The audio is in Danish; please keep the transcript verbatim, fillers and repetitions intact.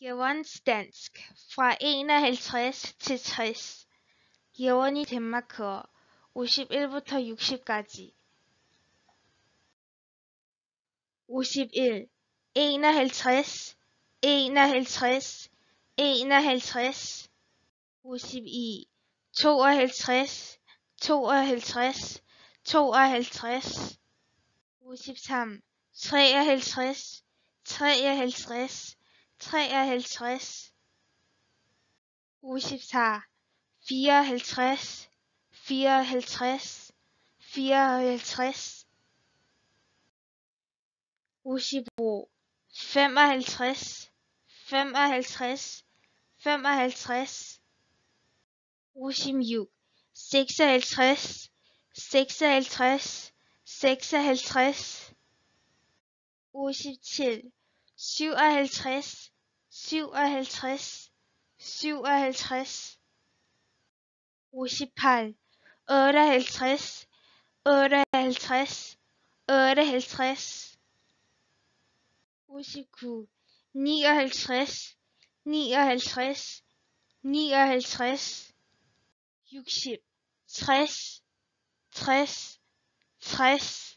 Jævnsdansk fra enoghalvtreds til tres. 예원이 덴마크어 오십일부터 육십까지. 오십일, enoghalvtreds, enoghalvtreds, enoghalvtreds. 오십이, tooghalvtreds, tooghalvtreds, tooghalvtreds. 오십삼, treoghalvtreds, treoghalvtreds, treoghalvtreds. 오십사, fireoghalvtreds, fireoghalvtreds, fireoghalvtreds. 오십오, femoghalvtreds, femoghalvtreds, femoghalvtreds. 오십육, seksoghalvtreds, seksoghalvtreds, seksoghalvtreds. 오십칠, syvoghalvtreds, syvoghalvtreds, syvoghalvtreds. 오십팔, otteoghalvtreds, otteoghalvtreds, otteoghalvtreds. 오십구, nioghalvtreds, nioghalvtreds, nioghalvtreds. 육십, tres, tres, tres.